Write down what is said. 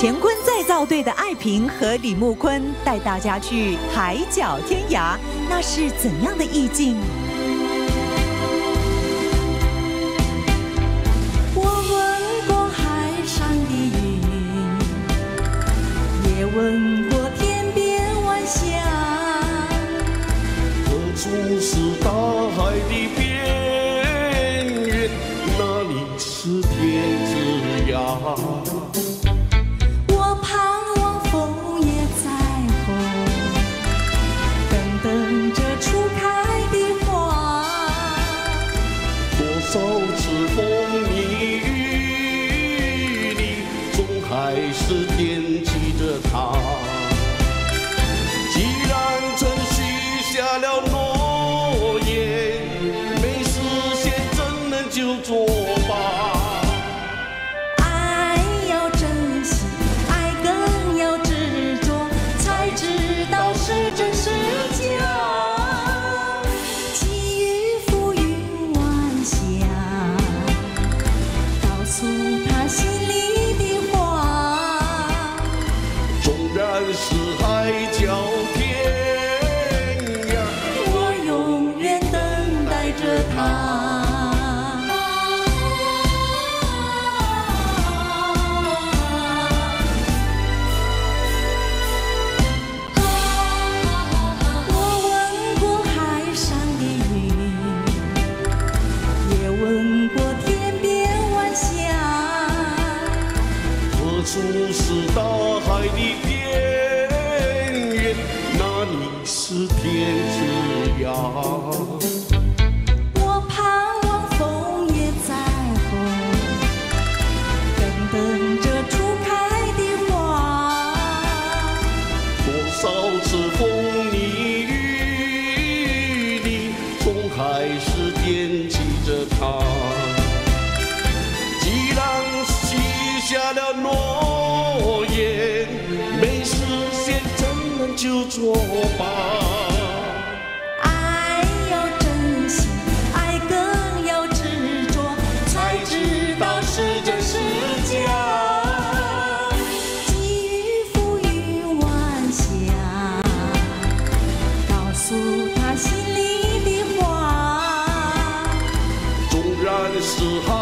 乾坤再造队的艾平和李木坤带大家去海角天涯，那是怎样的意境？ 我问过海上的云，也问过天边晚霞， 何处是大海的边缘？哪里是天之涯？ 我盼望枫叶再红，等着初开的花。 多少次风你雨里，总还是惦记着他。既然曾许下了诺言，没实现怎能就作罢？ 爱要珍惜，爱更要执着，才知道是真是假。寄予浮云晚霞，告诉他心里的话。 纵然是海角天涯， 我永远等待着他。我问过海上的云，也问过天边晚霞。 何处是大海的边缘？哪里是天之涯？ 我盼望枫叶再红，等着初开的花。 多少次风你雨里，总还是惦记着他。既然许下了诺言，没实现怎能就作罢？ 爱要珍惜，爱更要执着，才知道是真是假。寄予浮云晚霞，告诉他心里的话。 纵然是海